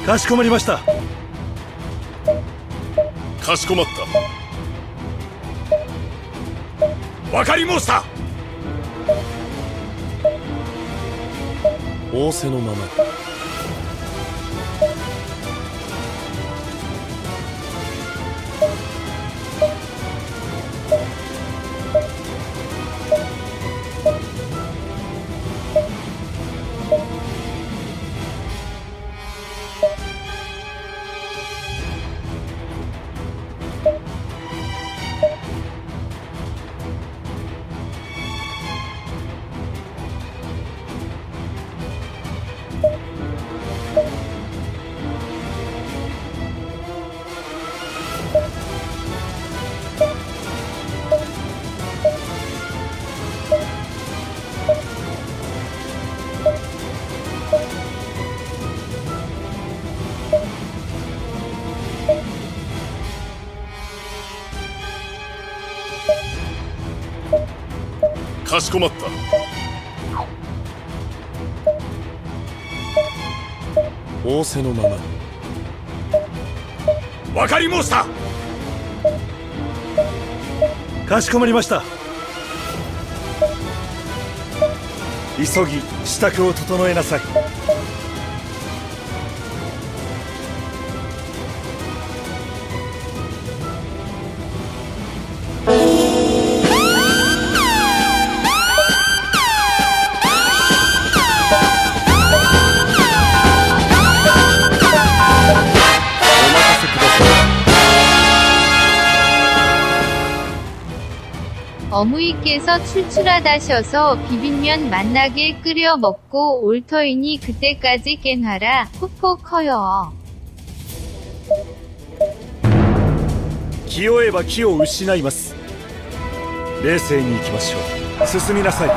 かしこまりました。 かしこまった。わかり申した。 仰せのまま。 かしこまった。 仰せのまま。 わかり申した。 かしこまりました。急ぎ支度を整えなさい。 어무이께서 출출하다셔서 비빔면 맛나게 끓여 먹고 올 터이니 그때까지 깬하라. 푸포 커요. 気負えば気を失います。冷静に行きましょう。進みなさい。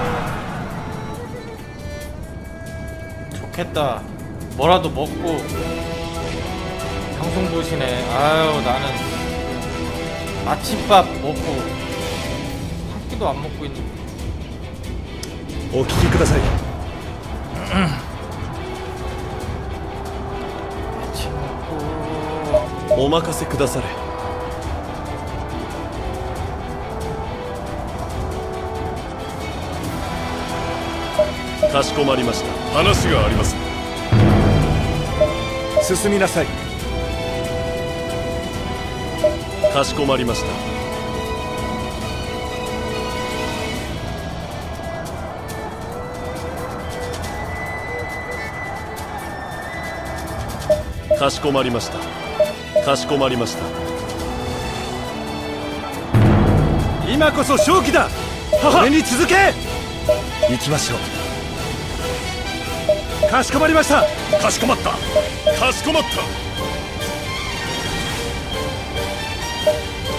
좋겠다. 뭐라도 먹고 방송 보시네. 아유, 나는 아침밥 먹고 한 끼도 안 먹고 있는. お聞きください。 아침 먹고. お任せくだされ。 かしこまりました。話があります。 進みなさい。 かしこまりました。かしこまりました。かしこまりました。 今こそ勝機だ。俺に続け。行きましょう。かしこまりました。 かしこまった。かしこまった。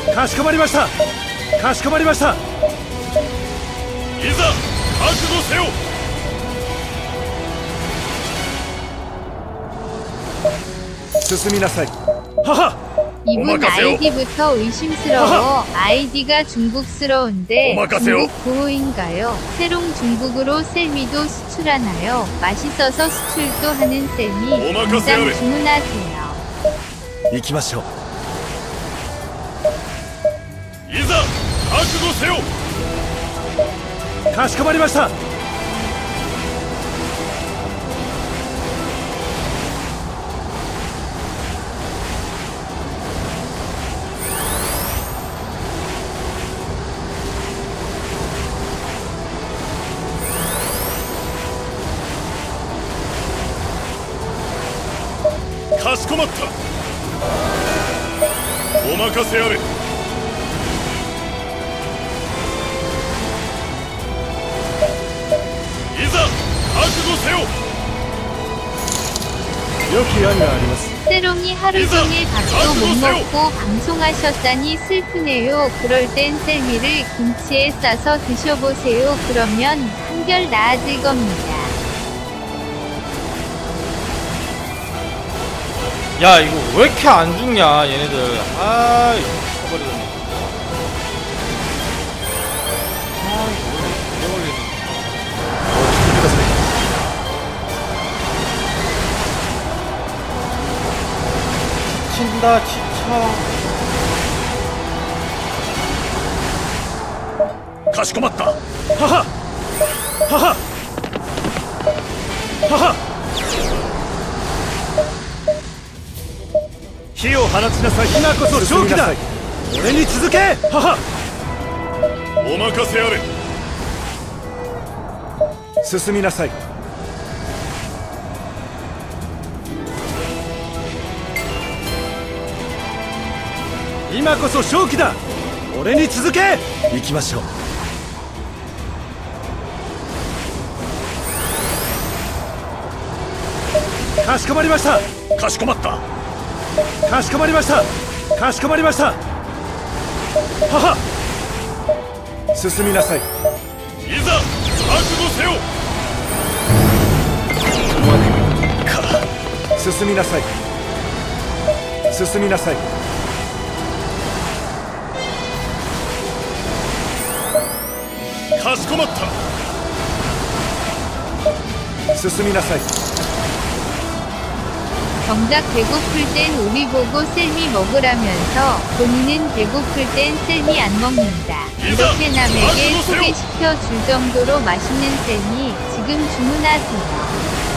かしこまりました。かしこまりました。 いざ覚悟せよ。 進みなさい。はは。 이분 아이디부터 의심스러워. 아이디가 중국스러운데 중국 구호인가요? 새롱 중국으로 셀미도 수출하나요? 맛있어서 수출도 하는 셀미 당장 주문하세요. 行きましょう。 いざ覚悟せよ。 かしこまりました。 かしこまった。お任せあれ。いざ覚悟せよ。 良き案があります。 세롱이 하루 종일 밥도 못 먹고 방송하셨다니 슬프네요. 그럴 땐 셀미를 김치에 싸서 드셔보세요. 그러면 한결 나아질 겁니다. 야, 이거 왜 이렇게 안 죽냐 얘네들. 아, 이거 쳐버리겠네. 아, 이거 오래 걸리네. 지친다 지쳐. かしこまった。 はははははは。火を放ちなさい。今こそ勝機だ。俺に続け。はは。 お任せあれ。 進みなさい。今こそ勝機だ。俺に続け。行きましょう。かしこまりました。 かしこまった。 かしこまりました。かしこまりました。はは。進みなさい。 いざ覚悟せよ。 進みなさい。進みなさい。 かしこまった。 進みなさい。 정작 배고플 땐 우리 보고 셀미 먹으라면서 본인은 배고플 땐 셀미 안 먹는다. 이렇게 남에게 소개시켜 줄 정도로 맛있는 셀미 지금 주문하세요.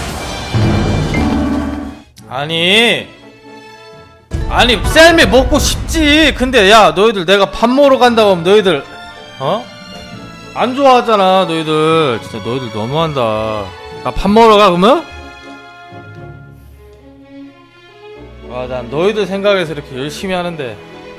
아니 셀미 먹고 싶지. 근데 야 너희들 내가 밥 먹으러 간다고 하면 너희들 어? 안 좋아하잖아 너희들. 진짜 너희들 너무한다. 나 밥 먹으러 가 그러면? 아, 난 너희들 생각해서 이렇게 열심히 하는데.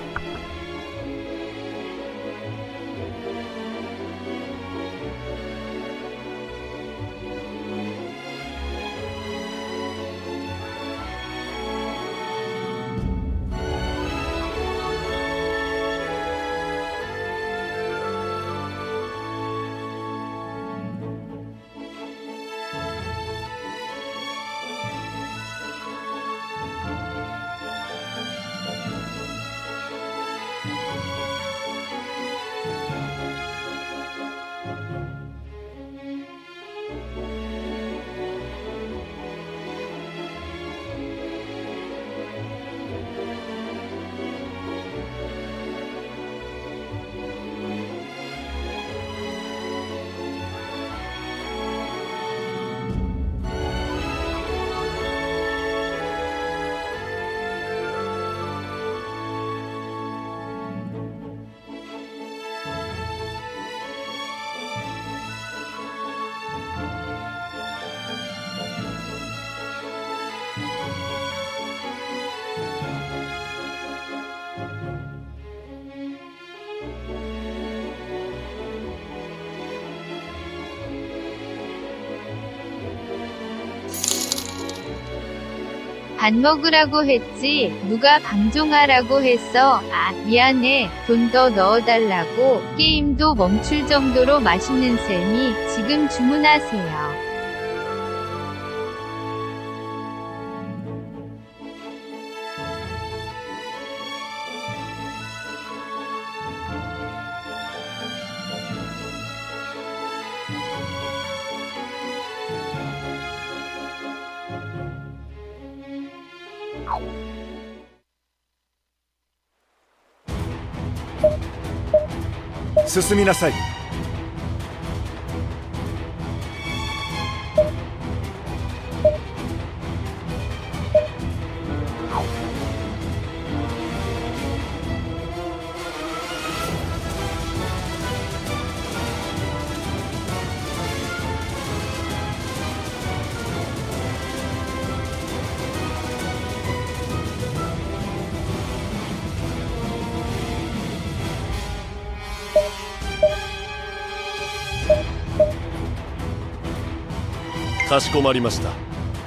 밥 먹으라고 했지 누가 방종하라고 했어. 아 미안해. 돈 더 넣어달라고. 게임도 멈출 정도로 맛있는 셈이 지금 주문하세요. 進みなさい。 かしこまりました。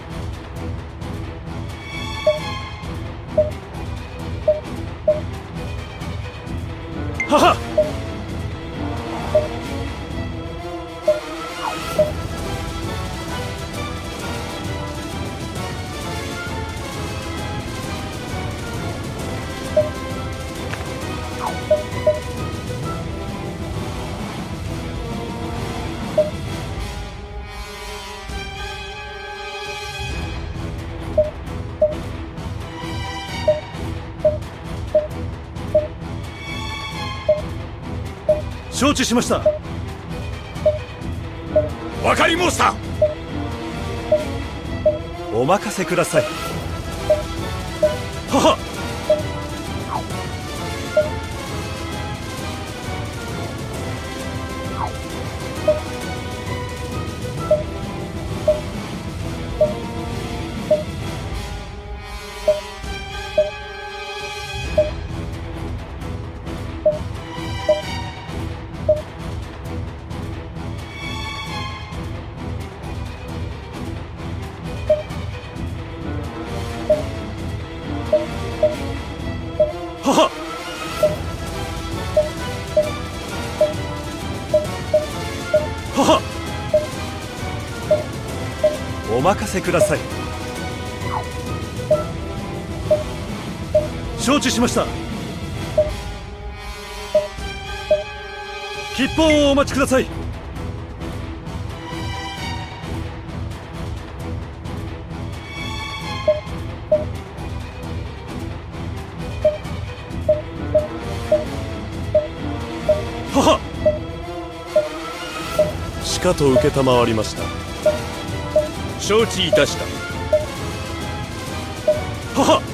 はは。 承知しました。 わかり申した。 お任せください。はは。はは。はは。お任せください。承知しました。吉報をお待ちください。はは。 しかと承りました。 承知いたした。 はは。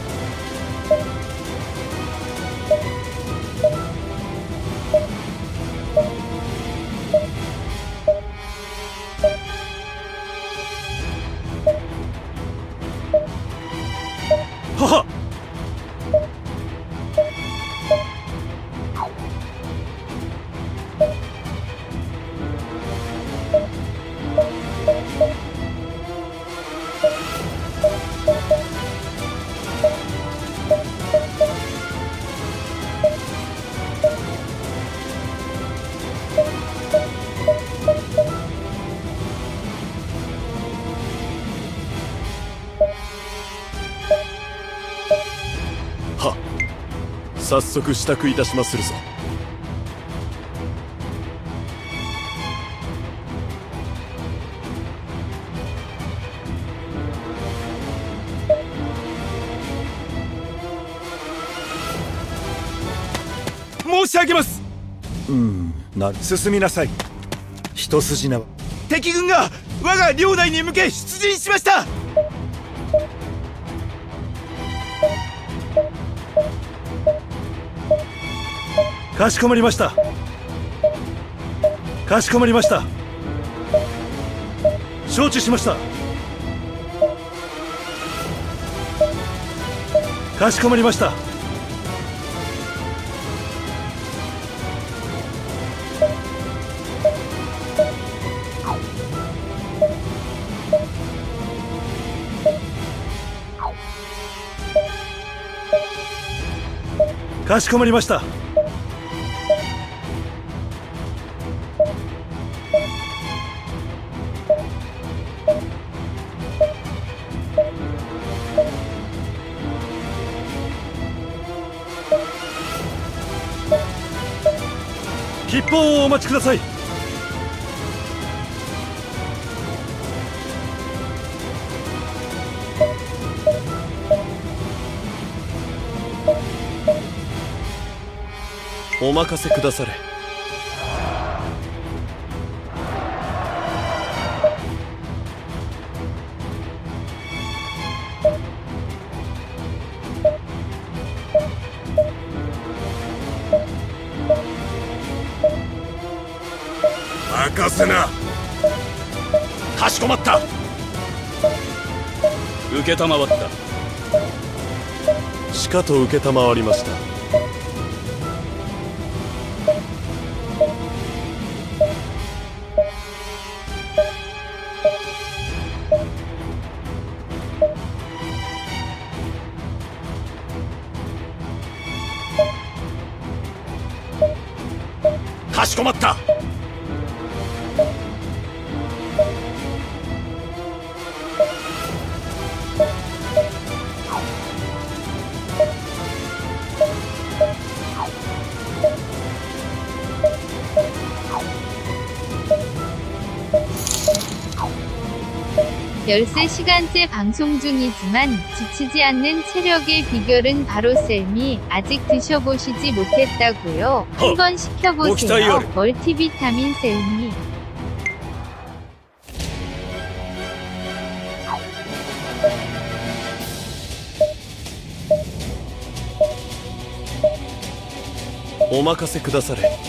はは。 早速支度いたしまするぞ。 申し上げます。 進みなさい。一筋縄。 敵軍が我が領内に向け出陣しました。 かしこまりました。かしこまりました。承知しました。かしこまりました。かしこまりました。吉報をお待ちください。 お任せくだされ。 任せな。かしこまった。承った。 しかと承りました。 かしこまった。 13시간째 방송 중이지만 지치지 않는 체력의 비결은 바로 셀미. 아직 드셔보시지 못했다고요? 한번 시켜보세요. 멀티비타민 셀미. お任せくだされ。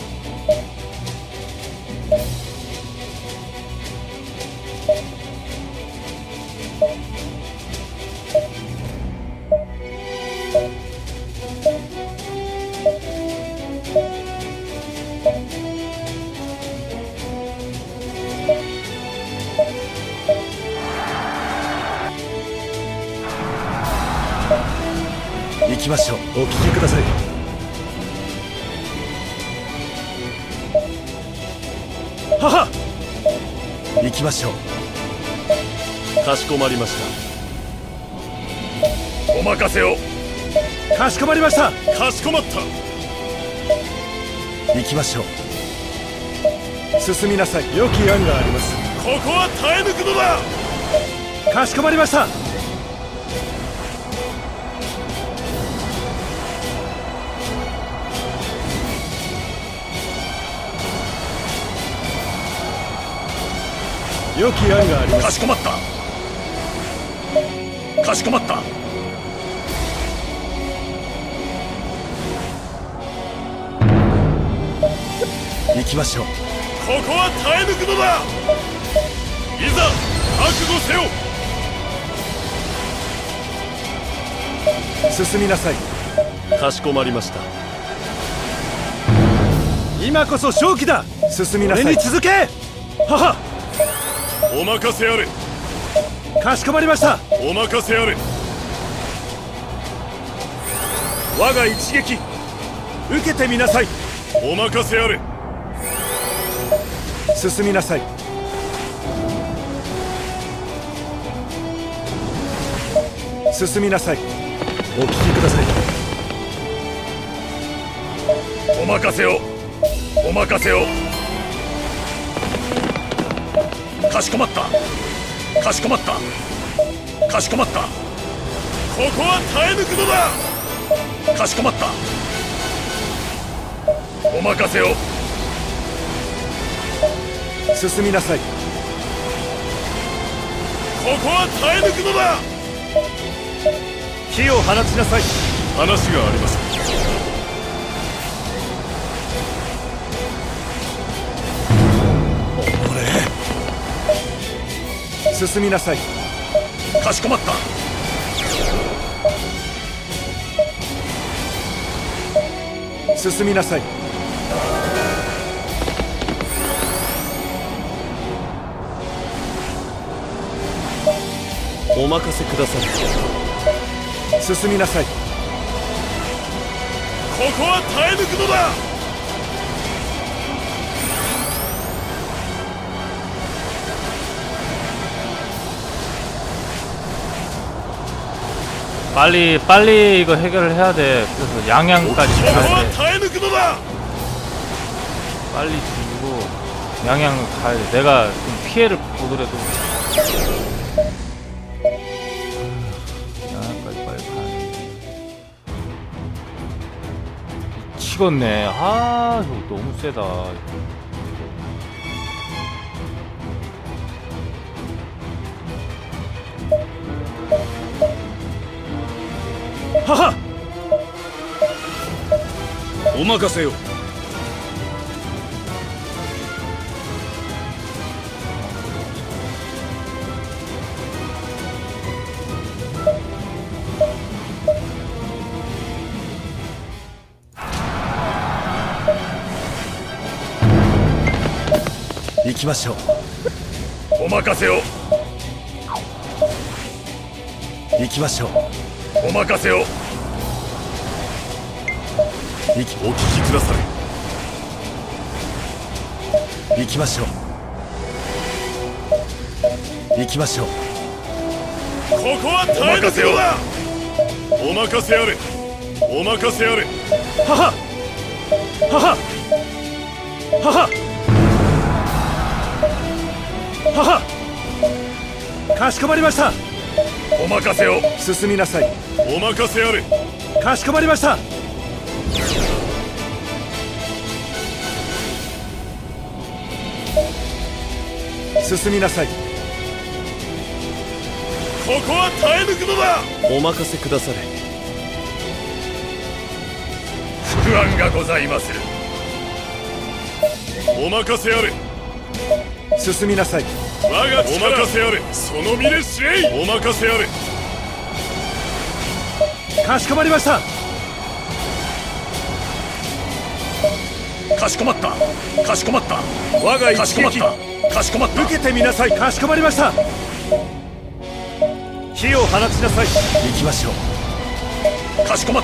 行きましょう。お聞きください。はは。行きましょう。 かしこまりました。 お任せを。 かしこまりました。 かしこまった。 行きましょう。進みなさい。良き案があります。 ここは耐え抜くのだ。 かしこまりました。良き案があります。 かしこまった。かしこまった。 行きましょう。 ここは耐え抜くのだ。いざ覚悟せよ。 進みなさい。 かしこまりました。 今こそ勝機だ。進みなさい。俺に続け。はは。 お任せあれ。 かしこまりました。 お任せあれ。 我が一撃受けてみなさい。 お任せあれ。 進みなさい。進みなさい。お聞きください。 お任せを。お任せを。かしこまった。かしこまった。かしこまった。ここは耐え抜くのだ。かしこまった。お任せを。 進みなさい。 ここは耐え抜くのだ。 火を放ちなさい。 話があります。 進みなさい。 かしこまった。 進みなさい。 お任せください。 進みなさい。 ここは耐え抜くのだ。 빨리 이거 해결을 해야 돼. 그래서 양양까지 가야 돼. 빨리 죽이고 양양 가야 돼. 내가 좀 피해를 보더라도 양양까지 빨리 가야 돼. 미치겠네. 아, 이거 너무 세다. 하하! お任せよ。 行きましょう。 お任せよ。 行きましょう。 お任せを。お聞きください。行きましょう。行きましょう。 ここは耐え抜くのだ。お任せあれ。お任せあれ。 はははははははは。 かしこまりました。 お任せを。 進みなさい。 お任せあれ。 かしこまりました。進みなさい。 ここは耐え抜くのだ。 お任せくだされ。 不安がございまする。お任せあれ。 進みなさい。 我が力。お任せあれ。その身で知れい。お任せあれ。 かしこまりました。 かしこまった。かしこまった。 我がかしこまっ一撃た。かしこまった。 受けてみなさい。かしこまりました。火を放ちなさい。行きましょう。 かしこまった。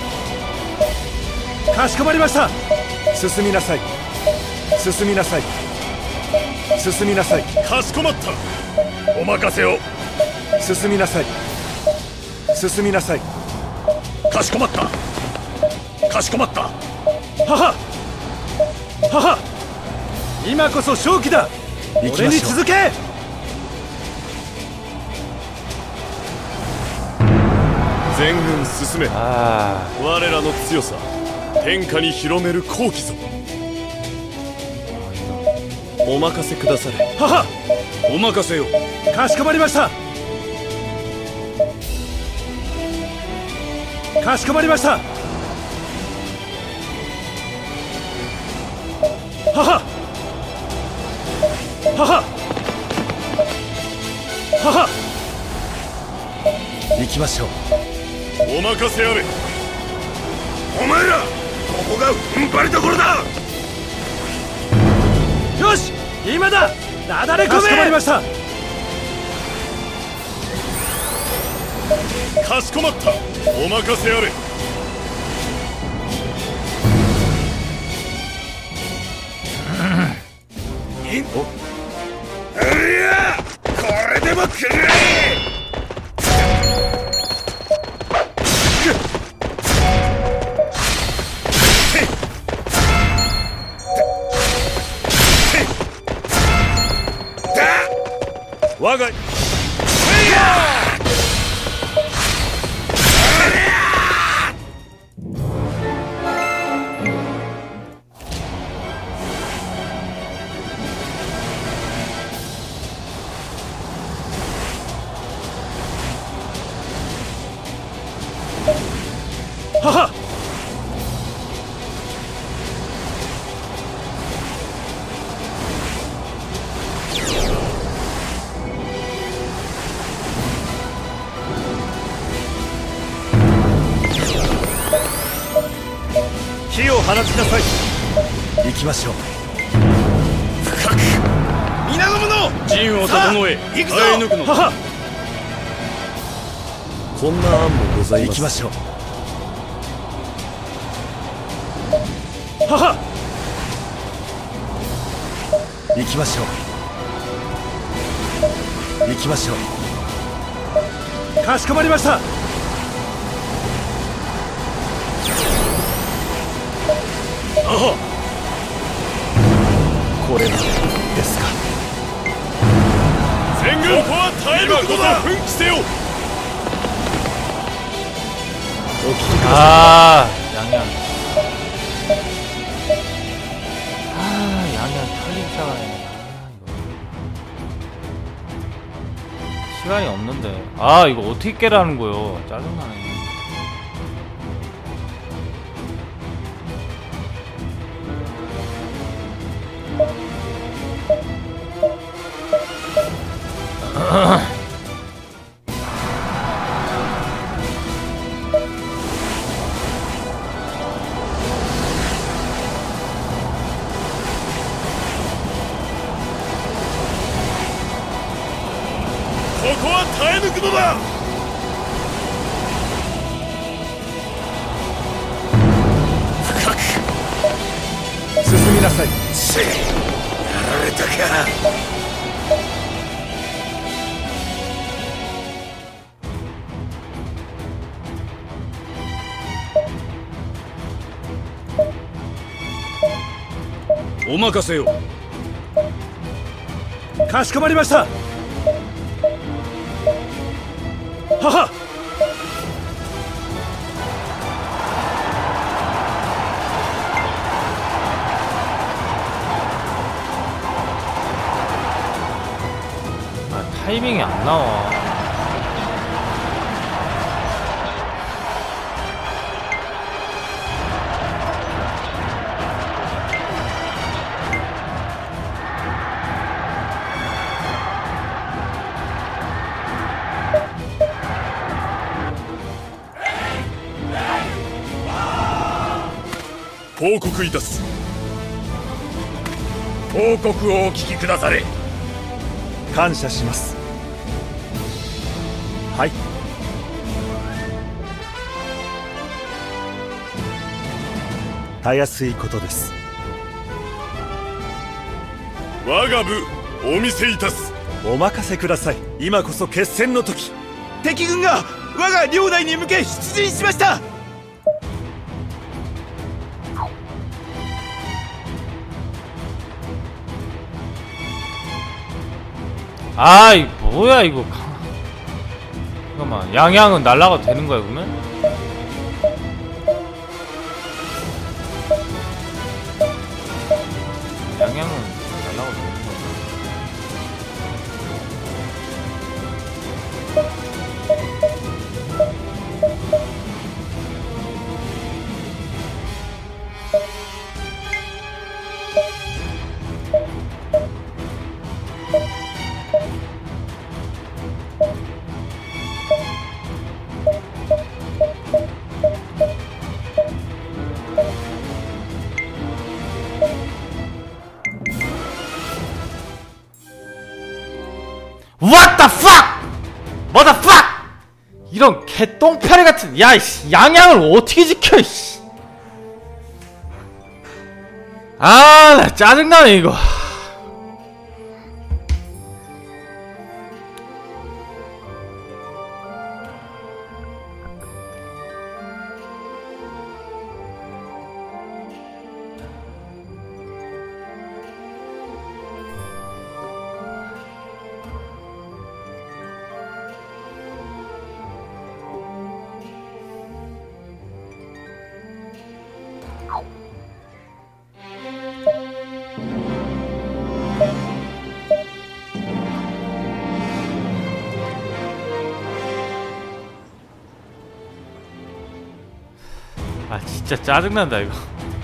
かしこまりました。進みなさい。進みなさい。進みなさい。 かしこまった。お任せを。 進みなさい。進みなさい。 かしこまった。かしこまった。 はははは、今こそ勝機だ。俺に続け。 全軍進め。 あ我らの強さ天下に広める好機ぞ。お任せくだされ。 はは、 お任せよ。 かしこまりました。かしこまりました。はははははは、行きましょう。 お任せあれ。お前らここが踏ん張りどころだ。 よし、今だ。なだれ込め。かしこまりました。 かしこまった。お任せあれ。いや、これでもくれ。 我がはは、火を放ちなさい。行きましょう。 深く皆の者、陣を整え行くぞ。耐え抜くの。 はは、 こんな案もございます。 行きましょう。はは、行きましょう。行きましょう。かしこまりました。 あは、 これですか。 全軍ここは耐え抜くのだ。奮起せよ。 お聞きくださ 아 양양. 아 양양 털리기 시작하네. 시간이 없는데. 아 이거 어떻게 깨라는 거요. 짜증나네. ここは耐え抜くのだ。深く進みなさい。 せい、やられたか。お任せよ。 かしこまりました。 はは。 타이밍이 안 나와. 報告いたす。報告をお聞きくだされ。 感謝します。はい。たやすいことです。 我が部お見せいたす。 お任せください。今こそ決戦の時。敵軍が我が領内に向け出陣しました。 아이 뭐야 이거. 잠깐만, 양양은 날라가도 되는 거야 그러면? 양양은 날라가도 되는 거야. What the fuck! Motherfuck! 이런 개똥파리 같은, 야, 이씨, 양양을 어떻게 지켜, 이씨. 아, 나 짜증나네, 이거. 아 진짜 짜증난다 이거.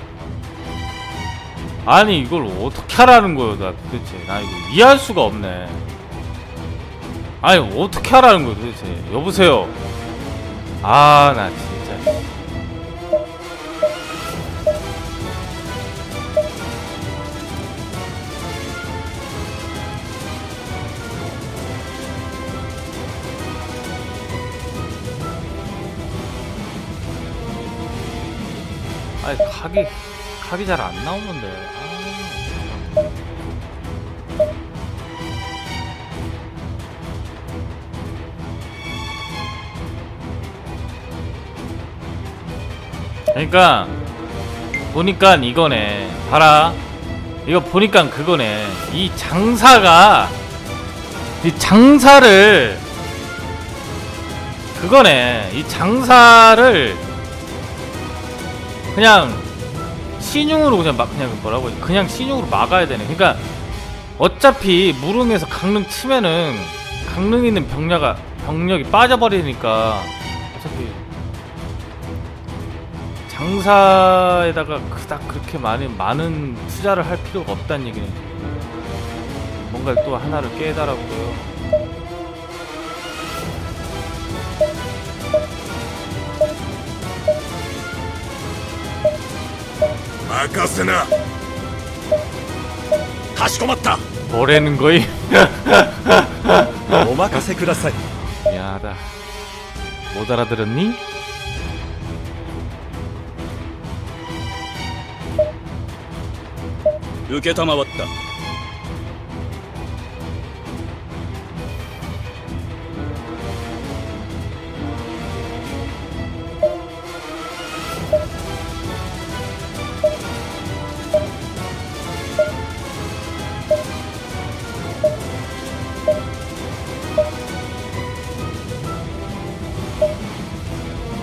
아니 이걸 어떻게 하라는 거예요 나 도대체. 나 이거 이해할 수가 없네. 아니 어떻게 하라는 거예요 도대체. 여보세요. 아 나 진짜. 아니 각이 잘 안 나오는데. 그러니까 보니까 이거네. 봐라. 이거 보니까 그거네. 이 장사가 이 장사를 그거네. 이 장사를 그냥 신용으로 그냥 뭐라고 하지? 그냥 신용으로 막아야 되네. 그러니까 어차피 무릉에서 강릉 치면은 강릉에 있는 병력이 빠져버리니까 어차피 장사에다가 그닥 그렇게 많은 투자를 할 필요가 없다는 얘기네. 뭔가 또 하나를 깨달았고요. 막았으나. かしこまった. 뭐라는 거임? お任せください. 미안하다. 못 알아들었니? 承った.